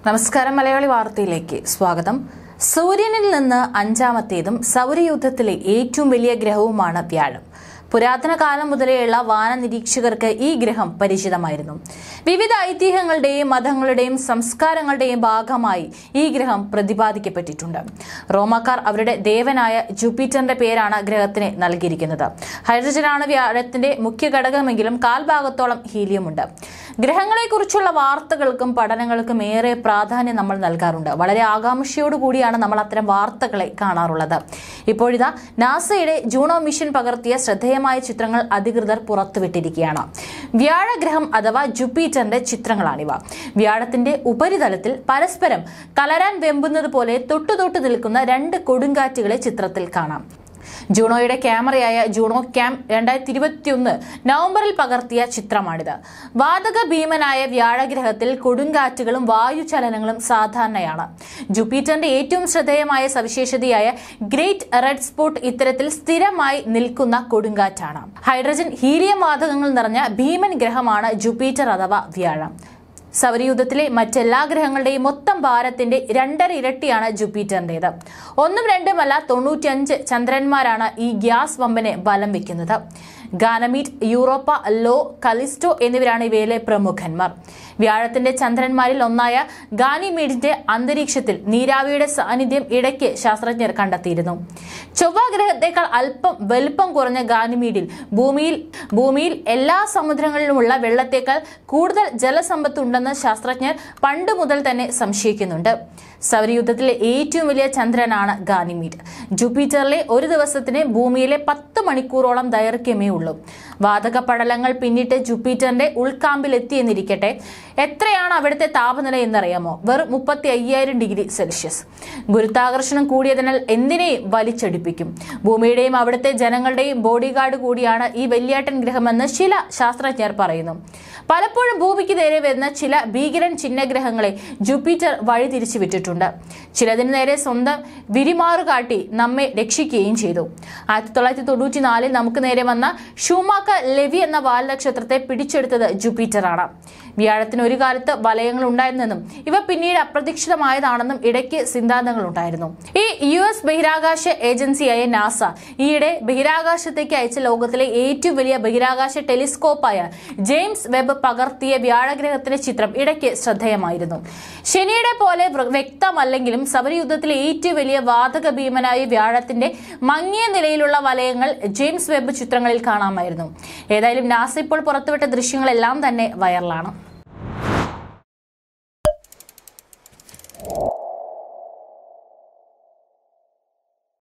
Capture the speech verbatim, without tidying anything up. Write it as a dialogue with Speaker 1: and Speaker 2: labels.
Speaker 1: നമസ്കാരം മലയാളി വാർത്തയിലേക്ക് സ്വാഗതം. സൂര്യനിൽ നിന്ന് അഞ്ചാമത്തേതും സൗരയൂഥത്തിലെ ഏറ്റവും വലിയ ഗ്രഹവുമാണ് വ്യാഴം. പുരാതന കാലം മുതലെയുള്ള വാന നിരീക്ഷകർക്ക് ഈ ഗ്രഹം പരിചിതമായിരുന്നു. വിവിധ ഐതിഹ്യങ്ങളുടെയും മതങ്ങളുടെയും സംസ്കാരങ്ങളുടെയും ഭാഗമായി ഈ ഗ്രഹം പ്രതിപാദിക്കപ്പെട്ടിട്ടുണ്ട്. റോമാക്കാർ അവരുടെ ദേവനായ ജൂപ്പിറ്ററിന്റെ പേരാണ് ഗ്രഹത്തിന് നൽകിയിരിക്കുന്നത്. ഹൈഡ്രജനാണ് വ്യാഴത്തിന്റെ മുഖ്യ ഘടകമെങ്കിലും കാൽഭാഗത്തോളം ഹീലിയമുണ്ട്. ഗ്രഹങ്ങളെക്കുറിച്ചുള്ള വാർത്തകൾക്കും പഠനങ്ങൾക്കും ഏറെ പ്രാധാന്യം നമ്മൾ നൽകാറുണ്ട്. വളരെ ആകാംക്ഷയോടുകൂടിയാണ് നമ്മൾ അത്തരം വാർത്തകളെ കാണാറുള്ളത്. ഇപ്പോഴിതാ നാസയുടെ ജൂണോ മിഷൻ പകർത്തിയ ശ്രദ്ധേയമായ ചിത്രങ്ങൾ അധികൃതർ പുറത്തുവിട്ടിരിക്കുകയാണ്. വ്യാഴഗ്രഹം അഥവാ ജൂപ്പിറ്ററിന്റെ ചിത്രങ്ങളാണിവ. വ്യാഴത്തിന്റെ ഉപരിതലത്തിൽ പരസ്പരം കലരാൻ വെമ്പുന്നത് പോലെ തൊട്ടുതൊട്ട് നിൽക്കുന്ന രണ്ട് കൊടുങ്കാറ്റുകളെ ചിത്രത്തിൽ കാണാം. ജൂണോയുടെ ക്യാമറയായ ജൂണോ ക്യാം രണ്ടായിരത്തി ഇരുപത്തിയൊന്ന് നവംബറിൽ പകർത്തിയ ചിത്രമാണിത്. വാതക ഭീമനായ വ്യാഴഗ്രഹത്തിൽ കൊടുങ്കാറ്റുകളും വായുചലനങ്ങളും സാധാരണയാണ്. ജൂപ്പിറ്ററിന്റെ ഏറ്റവും ശ്രദ്ധേയമായ സവിശേഷതയായ ഗ്രേറ്റ് റെഡ് സ്പോട്ട് ഇത്തരത്തിൽ സ്ഥിരമായി നിൽക്കുന്ന കൊടുങ്കാറ്റാണ്. ഹൈഡ്രജൻ ഹീലിയം വാതകങ്ങൾ നിറഞ്ഞ ഭീമൻ ഗ്രഹമാണ് ജൂപ്പിറ്റർ അഥവാ വ്യാഴം. സൗരയൂഥത്തിലെ മറ്റെല്ലാ ഗ്രഹങ്ങളുടെയും മൊത്തം ഭാരത്തിന്റെ രണ്ടര ഇരട്ടിയാണ് ജൂപ്പിറ്ററിന്റേത്. ഒന്നും രണ്ടുമല്ല തൊണ്ണൂറ്റിയഞ്ച് ചന്ദ്രന്മാരാണ് ഈ ഗ്യാസ് വമ്പനെ ബലം വെക്കുന്നത്. ഗാനമീഡ്, യൂറോപ്പ, ലോ, കലിസ്റ്റോ എന്നിവരാണ് ഇവയിലെ പ്രമുഖന്മാർ. വ്യാഴത്തിന്റെ ചന്ദ്രന്മാരിൽ ഒന്നായ ഗാനിമീഡിന്റെ അന്തരീക്ഷത്തിൽ നീരാവിയുടെ സാന്നിധ്യം ഇടയ്ക്ക് ശാസ്ത്രജ്ഞർ കണ്ടെത്തിയിരുന്നു. ചൊവ്വ ഗ്രഹത്തേക്കാൾ അല്പം വലുപ്പം കുറഞ്ഞ ഗാനിമീഡിൽ ഭൂമിയിൽ ഭൂമിയിൽ എല്ലാ സമുദ്രങ്ങളിലുമുള്ള വെള്ളത്തേക്കാൾ കൂടുതൽ ജലസമ്പത്തുണ്ടെന്ന് ശാസ്ത്രജ്ഞർ പണ്ട് മുതൽ തന്നെ സംശയിക്കുന്നുണ്ട്. സൗരയൂഥത്തിലെ ഏറ്റവും വലിയ ചന്ദ്രനാണ് ഗാനിമീഡ്. ജൂപ്പിറ്ററിലെ ഒരു ദിവസത്തിന് ഭൂമിയിലെ പത്ത് മണിക്കൂറോളം ദൈർഘ്യമേ ഉള്ളൂ. വാതക പടലങ്ങൾ പിന്നിട്ട് ജൂപ്പിറ്ററിന്റെ ഉൾക്കാമ്പിലെത്തിയെന്നിരിക്കട്ടെ, എത്രയാണ് അവിടുത്തെ താപനില എന്നറിയാമോ? വെറും മുപ്പത്തി അയ്യായിരം ഡിഗ്രി സെൽഷ്യസ്. ഗുരുത്വാകർഷണം കൂടിയതിനാൽ എന്തിനേയും വലിച്ചടിപ്പിക്കും. ഭൂമിയുടെയും അവിടുത്തെ ജനങ്ങളുടെയും ബോഡിഗാർഡ് കൂടിയാണ് ഈ വലിയേട്ടൻ ഗ്രഹമെന്ന് ചില ശാസ്ത്രജ്ഞർ പറയുന്നു. പലപ്പോഴും ഭൂമിക്ക് നേരെ വരുന്ന ചില ഭീകരൻ ചിഹ്നഗ്രഹങ്ങളെ ജൂപ്പിറ്റർ വഴിതിരിച്ചു വിട്ടിട്ടുണ്ട്. ചിലതിന് നേരെ സ്വന്തം വിരിമാറു കാട്ടി നമ്മെ രക്ഷിക്കുകയും ചെയ്തു. ആയിരത്തി തൊള്ളായിരത്തി തൊണ്ണൂറ്റി നാലിൽ നമുക്ക് നേരെ വന്ന ഷൂമാക്ക ലെവി എന്ന വാൽനക്ഷത്രത്തെ പിടിച്ചെടുത്തത് ജൂപ്പിറ്ററാണ്. വ്യാഴത്തിന് ഒരു കാലത്ത് വലയങ്ങൾ ഉണ്ടായിരുന്നെന്നും ഇവ പിന്നീട് അപ്രതീക്ഷിതമായതാണെന്നും ഇടയ്ക്ക് സിദ്ധാന്തങ്ങൾ ഉണ്ടായിരുന്നു. ഈ യു എസ് ബഹിരാകാശ ഏജൻസിയായ നാസ ഈയിടെ ബഹിരാകാശത്തേക്ക് അയച്ച ലോകത്തിലെ ഏറ്റവും വലിയ ബഹിരാകാശ ടെലിസ്കോപ്പായ ജെയിംസ് വെബ് പകർത്തിയ വ്യാഴഗ്രഹത്തിന്റെ ചിത്രം ഇടയ്ക്ക് ശ്രദ്ധേയമായിരുന്നു. ശനിയുടെ പോലെ വ്യക്തമല്ലെങ്കിലും സൗരയൂഥത്തിലെ ഏറ്റവും വലിയ വാതക ഭീമനായ വ്യാഴത്തിന്റെ മങ്ങിയ നിലയിലുള്ള വലയങ്ങൾ ജെയിംസ് വെബ് ചിത്രങ്ങളിൽ കാണാമായിരുന്നു. ഏതായാലും നാസ ഇപ്പോൾ പുറത്തുവിട്ട ദൃശ്യങ്ങളെല്ലാം തന്നെ വൈറലാണ്.